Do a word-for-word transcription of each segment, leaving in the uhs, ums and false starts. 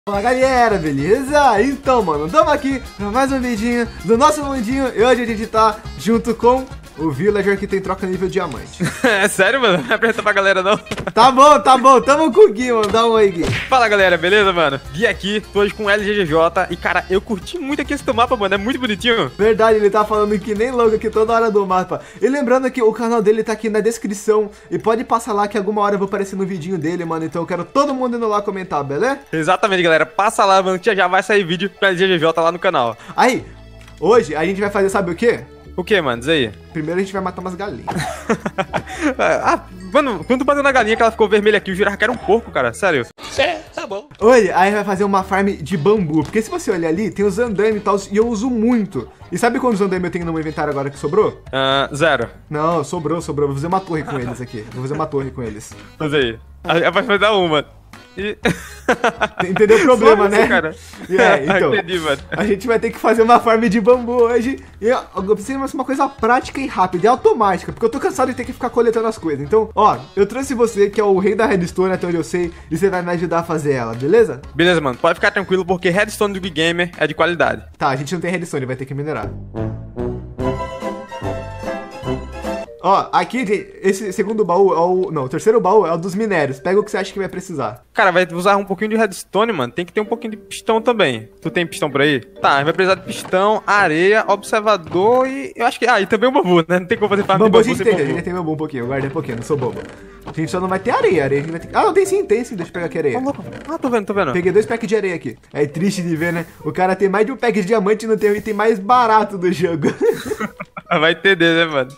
Fala galera, beleza? Então, mano, estamos aqui para mais um vidinho do nosso mundinho e hoje a gente tá junto com o Villager que tem troca nível diamante. É sério, mano? Não vai apresentar pra galera, não? Tá bom, tá bom, tamo com o Gui, mano, dá um oi, Gui. Fala galera, beleza, mano? Gui aqui, tô hoje com o L G G J e, cara, eu curti muito aqui esse mapa, mano, é muito bonitinho. Verdade, ele tá falando que nem louco aqui toda hora do mapa. E lembrando que o canal dele tá aqui na descrição e pode passar lá que alguma hora eu vou aparecer no vidinho dele, mano, então eu quero todo mundo indo lá comentar, beleza? Exatamente, galera, passa lá, mano, que já já vai sair vídeo pro L G G J lá no canal. Aí, hoje a gente vai fazer, sabe o quê? O que, mano? Diz aí. Primeiro a gente vai matar umas galinhas. Ah, mano, quando tu bateu na galinha que ela ficou vermelha aqui, eu jurava que era um porco, cara, sério. É, tá bom. Olha, aí vai fazer uma farm de bambu, porque se você olhar ali, tem os andaime e tal, e eu uso muito. E sabe quantos andaime eu tenho no meu inventário agora que sobrou? Ah, zero. Não, sobrou, sobrou. Vou fazer uma torre com eles aqui. Vou fazer uma torre com eles. Mas aí. Vai fazer uma. E... Entendeu o problema, né? Cara. É, então, entendi, mano. a gente vai ter que fazer uma farm de bambu hoje. E eu, eu preciso ser uma coisa prática e rápida, e automática, porque eu tô cansado de ter que ficar coletando as coisas. Então, ó, eu trouxe você, que é o rei da redstone, até onde eu sei, e você vai me ajudar a fazer ela, beleza? Beleza, mano. Pode ficar tranquilo, porque redstone do Gui Gamer é de qualidade. Tá, a gente não tem redstone, vai ter que minerar. Ó, aqui, esse segundo baú é o... Não, o terceiro baú é o dos minérios. Pega o que você acha que vai precisar. Cara, vai usar um pouquinho de redstone, mano. Tem que ter um pouquinho de pistão também. Tu tem pistão por aí? Tá, vai precisar de pistão, areia, observador e... Eu acho que... Ah, e também o bambu, né? Não tem como fazer farm de Bambu a bambu gente sem tem, a bambu. gente tem bambu um pouquinho. Eu guardei um pouquinho, não sou bobo. A gente só não vai ter areia, areia a gente vai ter... Ah, não, tem sim, tem sim. Deixa eu pegar aqui areia. Ô, louco. Ah, tô vendo, tô vendo. Peguei dois packs de areia aqui. É triste de ver, né? O cara tem mais de um pack de diamante e não tem o item mais barato do jogo. Vai entender, né, mano?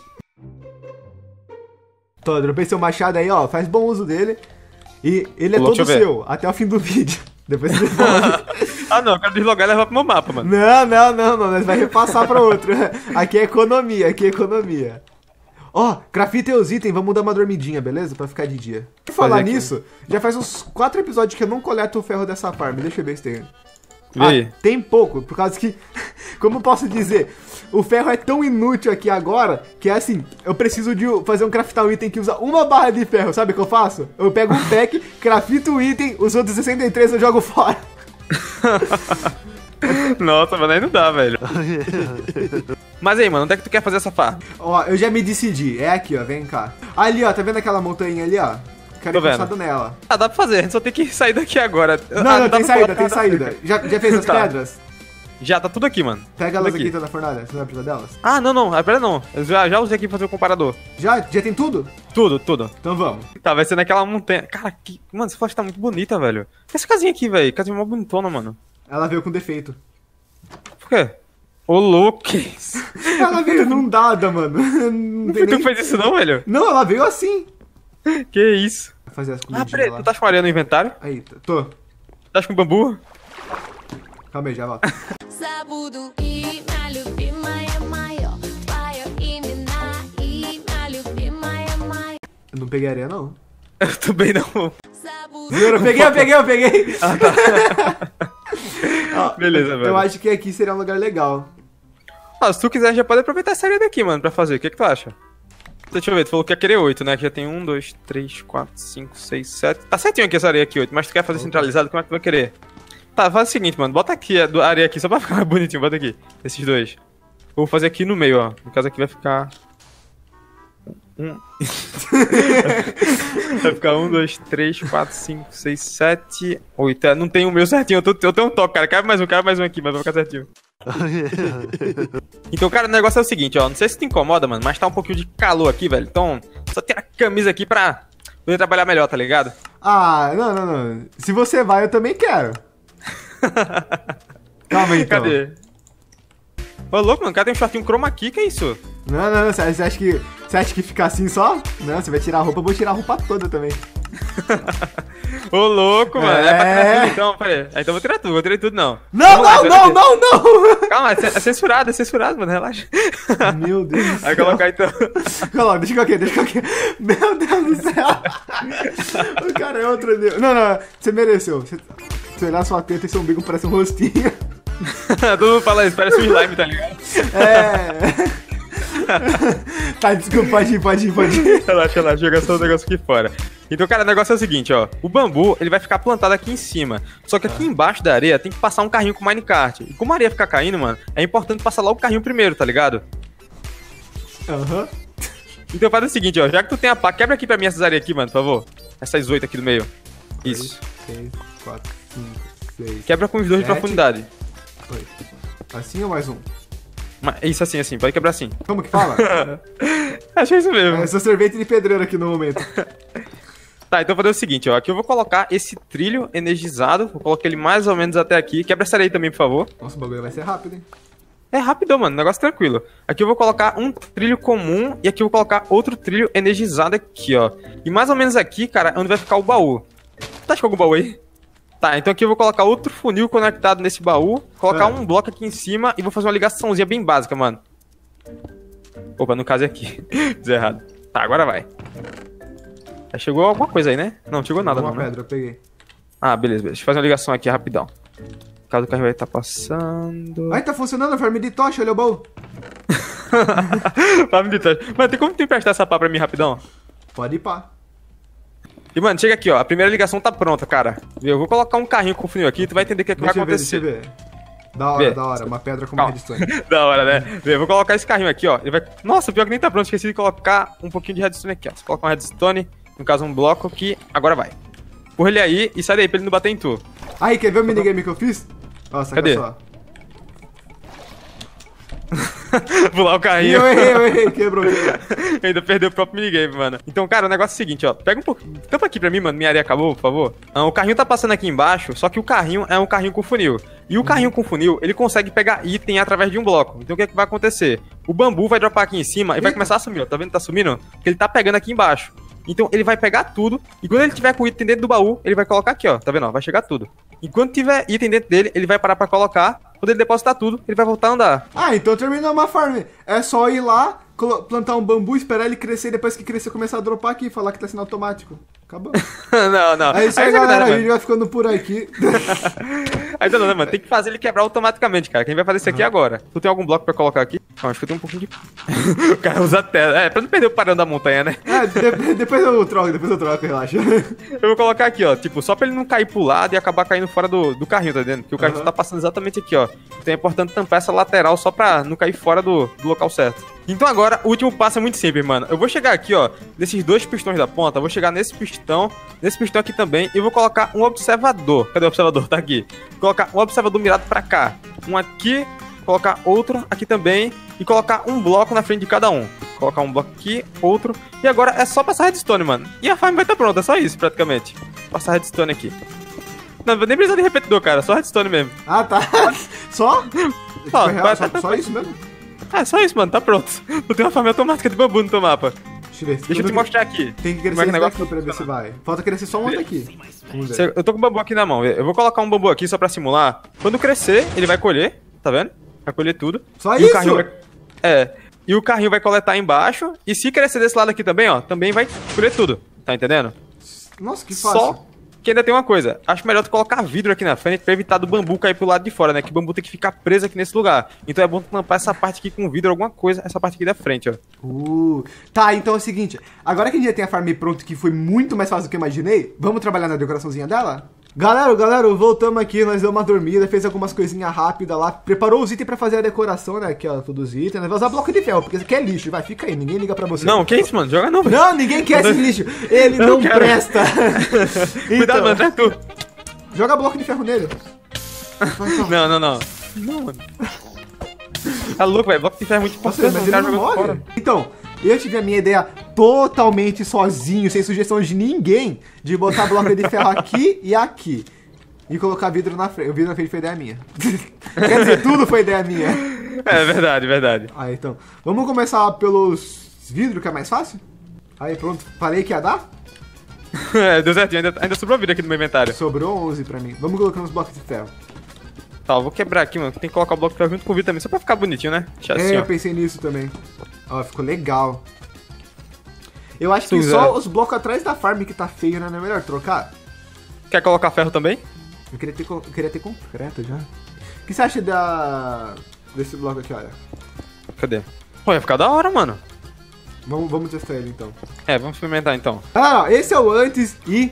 Tô, dropei seu machado aí, ó. Faz bom uso dele. E ele é Ô, todo deixa eu ver. seu, até o fim do vídeo. Depois você volta. Ah, não. Eu quero deslogar e levar pro meu mapa, mano. Não, não, não, não. Nós vai repassar pra outro. Aqui é economia, aqui é economia. Ó, grafita os itens, vamos dar uma dormidinha, beleza? Pra ficar de dia. Por falar aqui. nisso, já faz uns quatro episódios que eu não coleto o ferro dessa farm. Deixa eu ver se tem. Vê aí. Ah, tem pouco, por causa que, como eu posso dizer, o ferro é tão inútil aqui agora, que é assim, eu preciso de fazer um craftar um item que usa uma barra de ferro, sabe o que eu faço? Eu pego um pack, crafto o item, os outros sessenta e três eu jogo fora. Nossa, mano, aí não dá, velho. Mas aí, mano, onde é que tu quer fazer essa farm? Ó, eu já me decidi, é aqui, ó, vem cá. Ali, ó, tá vendo aquela montanha ali, ó? Quero Tô ir vendo. passado nela. Ah, dá pra fazer, a gente só tem que sair daqui agora. Não, Ah, não, dá tem pra saída, pular, tem tá, saída. tá. Já, já fez as Tá. pedras? Já, tá tudo aqui, mano. Pega elas Tudo aqui, aqui. então, na fornalha, você não vai precisar delas? Ah, não, não, ah, pera não. Eu já, já usei aqui pra fazer o comparador. Já? Já tem tudo? Tudo, tudo. Então vamos. Tá, vai ser naquela montanha. Cara, que... mano, essa floresta tá muito bonita, velho. Essa casinha aqui, velho. Casinha mó bonitona, mano. Ela veio com defeito. Por quê? Ô, louco, que isso? Ela veio inundada, mano. Não tem Tu nem... fez isso não, velho? Não, ela veio assim. Que isso? Vou fazer as Ah, comidinhas peraí, lá. tu tá com areia no inventário? Aí, t- tô. Tá com bambu? Calma aí, já volto. Sabudu i malupi maya mayo Payo imina i malupi maya mayo Eu não peguei areia, não. Eu também não. Sabudu Juro, eu peguei, eu peguei, eu peguei. Ó, Beleza, eu, velho. eu acho que aqui seria um lugar legal. Ah, se tu quiser, já pode aproveitar essa areia daqui, mano, pra fazer. O que que tu acha? Deixa eu ver, tu falou que ia querer oito, né? Que já tem um, dois, três, quatro, cinco, seis, sete. Tá certinho aqui essa areia aqui, oito. Mas tu quer fazer centralizado, como é que tu vai querer? Tá, faz o seguinte, mano. Bota aqui a do- a areia aqui, só pra ficar mais bonitinho. Bota aqui, esses dois. Eu vou fazer aqui no meio, ó. No caso aqui vai ficar... Um... vai ficar um, dois, três, quatro, cinco, seis, sete, oito. É, não tem o meu certinho, eu, tô, eu tenho um toque, cara. Cabe mais um, cabe mais um aqui, mas vai ficar certinho. Então, cara, o negócio é o seguinte, ó. Não sei se te incomoda, mano, mas tá um pouquinho de calor aqui, velho. Então, só tira a camisa aqui pra poder trabalhar melhor, tá ligado? Ah, não, não, não. Se você vai, eu também quero. Calma aí, então. Cadê? Ô, louco, mano, cara tem um shortinho chroma key, que é isso? Não, não, não. Você você acha que, você acha que fica assim só? Não, você vai tirar a roupa, eu vou tirar a roupa toda também. Ô, louco, mano. É, É. pra tirar tudo, então, peraí. Ah, então eu vou tirar tudo, vou tirar tudo, não. Não, Vamos lá, não, então, não, não, não. Calma, é cen- é censurado, é censurado, mano, relaxa. Meu Deus do Vai céu. colocar então. Coloca, deixa eu aqui, deixa eu aqui. Meu Deus do céu. O cara é outro nível. Não, não, você mereceu. Você, você olhar sua teta e seu umbigo parece um rostinho. Todo mundo fala isso, parece um slime, tá ligado? É. Tá, desculpa, pode ir, pode ir, pode ir. Relaxa, relaxa, joga só o negócio aqui fora. Então, cara, o negócio é o seguinte, ó. O bambu, ele vai ficar plantado aqui em cima. Só que aqui embaixo da areia tem que passar um carrinho com minecart. E como a areia ficar caindo, mano, é importante passar logo o carrinho primeiro, tá ligado? Aham. Então faz o seguinte, ó. Já que tu tem a pá, quebra aqui pra mim essas areias aqui, mano, por favor. Essas oito aqui do meio. Isso. três, quatro, cinco, seis. Quebra com os dois de Sete. profundidade. oito. Assim ou mais um? Mas isso assim, assim. Pode quebrar assim. Como que fala? Achei isso mesmo. É, sou servente de pedreiro aqui no momento. Tá, então vou fazer o seguinte, ó. Aqui eu vou colocar esse trilho energizado. Vou colocar ele mais ou menos até aqui. Quebra essa areia aí também, por favor. Nossa, o bagulho vai ser rápido, hein? É rápido, mano. Negócio tranquilo. Aqui eu vou colocar um trilho comum e aqui eu vou colocar outro trilho energizado aqui, ó. E mais ou menos aqui, cara, é onde vai ficar o baú. Tá achando algum baú aí? Tá, então aqui eu vou colocar outro funil conectado nesse baú. Colocar Ah. um bloco aqui em cima e vou fazer uma ligaçãozinha bem básica, mano. Opa, no caso é aqui. Fiz errado. Tá, agora vai. Já chegou alguma coisa aí, né? Não, chegou nada Uma não, né? pedra, eu peguei. Ah, beleza, beleza. Deixa eu fazer uma ligação aqui rapidão. Caso o carro vai estar passando. Ai, tá funcionando a farm de tocha, olha o baú. Fala, Vitor. Mano, tem como tu emprestar essa pá pra mim rapidão? Pode ir pá. E, mano, chega aqui, ó. A primeira ligação tá pronta, cara. Eu vou colocar um carrinho com funil aqui, tu vai entender o que, é que vai Deixa eu ver, acontecer. deixa eu ver. Da hora, Vê. da hora. Uma pedra com Calma. redstone. Da hora, né? Eu vou colocar esse carrinho aqui, ó. Ele vai... Nossa, pior que nem tá pronto. Esqueci de colocar um pouquinho de redstone aqui, ó. Você coloca um redstone, no caso um bloco aqui. Agora vai. Empurra ele aí e sai daí pra ele não bater em tu. Aí, quer ver o minigame que eu fiz? Nossa, Cadê? só. Pular o Ih, carrinho. eu errei, eu errei. Quebrou. quebrou. Ainda perdeu o próprio minigame, mano. Então, cara, o negócio é o seguinte, ó. Pega um pouquinho. Tampa aqui pra mim, mano. Minha areia acabou, por favor. Ah, o carrinho tá passando aqui embaixo, só que o carrinho é um carrinho com funil. E o carrinho com funil, ele consegue pegar item através de um bloco. Então, o que é que vai acontecer? O bambu vai dropar aqui em cima e vai Eita. começar a sumir, ó. Tá vendo que tá sumindo? Porque ele tá pegando aqui embaixo. Então, ele vai pegar tudo. E quando ele tiver com item dentro do baú, ele vai colocar aqui, ó. Tá vendo? Ó, vai chegar tudo. E quando tiver item dentro dele, ele vai parar pra colocar. Quando ele depositar tudo, ele vai voltar a andar. Ah, então terminou uma farm. É só ir lá, colo- plantar um bambu, esperar ele crescer e depois que crescer começar a dropar aqui e falar que tá sendo automático. Acabou. não, não. É isso aí, sacanagem, galera. A mano. gente vai ficando por aqui. Aí tá dando, mano. Tem que fazer ele quebrar automaticamente, cara. Quem vai fazer isso aqui agora? Tu tem algum bloco pra colocar aqui? Não, acho que eu tenho um pouquinho de... O cara usa tela. É, pra não perder o padrão da montanha, né? É, de- depois eu troco, depois eu troco, relaxa. Eu vou colocar aqui, ó. Tipo, só pra ele não cair pro lado e acabar caindo fora do, do carrinho, tá entendendo? Porque o carrinho Aham. tá passando exatamente aqui, ó. Então é importante tampar essa lateral só pra não cair fora do, do local certo. Então agora, o último passo é muito simples, mano. Eu vou chegar aqui, ó, nesses dois pistões da ponta, eu vou chegar nesse pistão, nesse pistão aqui também, e vou colocar um observador. Cadê o observador? Tá aqui. Vou colocar um observador mirado pra cá. Um aqui, colocar outro aqui também, e colocar um bloco na frente de cada um. Colocar um bloco aqui, outro, e agora é só passar redstone, mano. E a farm vai estar pronta, é só isso, praticamente. Passar redstone aqui. Não, nem precisa de repetidor, cara, só redstone mesmo. Ah, tá. Só? Ó, Foi real? vai- só, tá- só isso mesmo? É, só isso, mano, tá pronto. Tu tem uma farm automática de bambu no teu mapa. Deixa eu ver. Deixa eu Tudo te mostrar aqui. Tem que crescer Como é que o esse negócio daqui pra ver se vai. Falta crescer só um outro aqui. Vamos ver. Cê- Eu tô com o bambu aqui na mão. Eu vou colocar um bambu aqui só pra simular. Quando crescer, ele vai colher, tá vendo? Vai colher tudo. Só E isso? O carrinho vai... É. E o carrinho vai coletar embaixo. E se crescer desse lado aqui também, ó, também vai colher tudo. Tá entendendo? Nossa, que fácil. Só que ainda tem uma coisa. Acho melhor tu colocar vidro aqui na frente pra evitar do bambu cair pro lado de fora, né? Que o bambu tem que ficar preso aqui nesse lugar. Então é bom tu tampar essa parte aqui com vidro, alguma coisa, essa parte aqui da frente, ó. Uh, tá, então é o seguinte. Agora que a gente já tem a farm pronta, que foi muito mais fácil do que eu imaginei, vamos trabalhar na decoraçãozinha dela? Galera, galera, voltamos aqui, nós deu uma dormida, fez algumas coisinhas rápidas lá, preparou os itens pra fazer a decoração, né? Aqui, ó, todos os itens, né? Vai usar bloco de ferro, porque isso aqui é lixo, vai, fica aí, ninguém liga pra você. Não, que isso, mano? Joga não, velho. Não, ninguém quer esse lixo, ele Eu não quero. presta. Cuidado, mano, Então, traz tu. joga bloco de ferro nele. Não, não, não. Não, mano. Tá louco, velho. Bloco de ferro é muito Nossa, importante, mas o ele cara não jogando morre. fora. Então, eu tive a minha ideia totalmente sozinho, sem sugestão de ninguém, de botar bloco de ferro aqui e aqui. E colocar vidro na frente. O vidro na frente foi ideia minha. Quer dizer, tudo foi ideia minha. É verdade, verdade. Ah, então. Vamos começar pelos vidros, que é mais fácil? Aí, pronto. Falei que ia dar? É, deu certinho. Ainda, ainda sobrou vidro aqui no meu inventário. Sobrou onze pra mim. Vamos colocando os blocos de ferro. Tá, eu vou quebrar aqui, mano. Tem que colocar o bloco de ferro junto com o vidro também, só pra ficar bonitinho, né? Deixa assim, É, ó. eu pensei nisso também. Ó, ficou legal. Eu acho Se que quiser. só os blocos atrás da farm que tá feio, né? Não é melhor trocar? Quer colocar ferro também? Eu queria ter, co- eu queria ter concreto já. O que você acha da... desse bloco aqui, olha? Cadê? Pô, ia ficar da hora, mano. Vamos, vamos testar ele então. É, vamos experimentar então. Ah, esse é o antes e...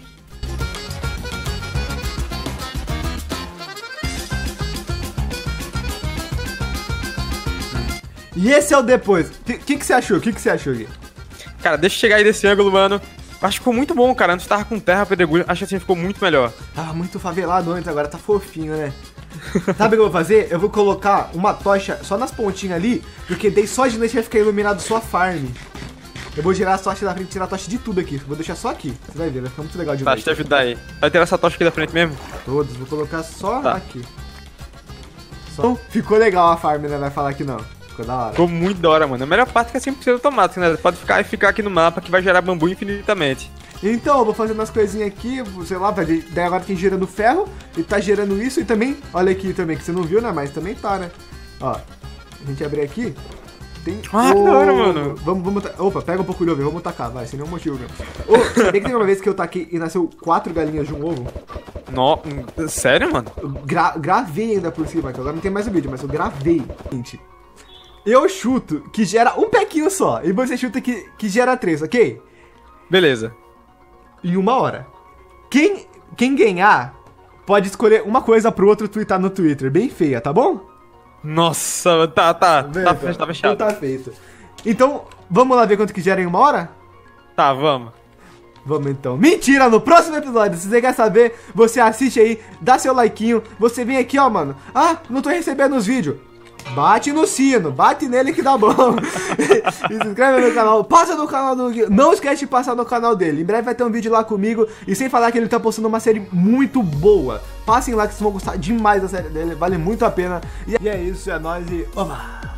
E esse é o depois. O que, que, que você achou? O que, que você achou, Gui? Cara, deixa eu chegar aí desse ângulo, mano. Acho que ficou muito bom, cara. Antes tava com terra, pedregulho. Acho que assim ficou muito melhor. Tava muito favelado antes, agora tá fofinho, né? Sabe o que eu vou fazer? Eu vou colocar uma tocha só nas pontinhas ali, porque daí só de noite vai ficar iluminado só a farm. Eu vou girar a tocha da frente, tirar a tocha de tudo aqui. Vou deixar só aqui. Você vai ver, vai ficar muito legal de Tá, noite. deixa eu te ajudar aí. Vai ter essa tocha aqui da frente mesmo? Todos, vou colocar só Tá. aqui. Só... Ficou legal a farm, né? Vai falar que não. Ficou da hora. Ficou muito da hora, mano. A melhor parte é que é cem por cento automático, né? Pode ficar e ficar aqui no mapa que vai gerar bambu infinitamente. Então, eu vou fazendo as coisinhas aqui, sei lá, vai- daí agora tem gerando ferro e tá gerando isso e também, olha aqui também, que você não viu, né? Mas também tá, né? Ó, a gente abrir aqui, tem... Ah, que da hora, mano. Vamos, vamos... ta- Opa, pega um pouco de ovo, vamos tacar, vai, sem nenhum motivo mesmo. Ô, sabia que tem uma vez que eu taquei e nasceu quatro galinhas de um ovo? No... Sério, mano? Eu gra- gravei ainda por cima, que agora não tem mais o vídeo, mas eu gravei. Gente, eu chuto que gera um pequinho só, e você chuta que, que gera três, ok? Beleza. Em uma hora. Quem, quem ganhar pode escolher uma coisa pro outro twittar no Twitter, bem feia, tá bom? Nossa, tá, tá. Tá, Beleza. tá fechado. Então tá feito. Então, vamos lá ver quanto que gera em uma hora? Tá, vamos. Vamos então. Mentira, no próximo episódio, se você quer saber, você assiste aí, dá seu likeinho, você vem aqui, ó, mano. Ah, não tô recebendo os vídeos. Bate no sino, bate nele que dá bom. E se inscreve no canal, passa no canal do Gui. Não esquece de passar no canal dele. Em breve vai ter um vídeo lá comigo. E sem falar que ele tá postando uma série muito boa. Passem lá que vocês vão gostar demais da série dele, vale muito a pena. E é isso, é nóis e... Oba!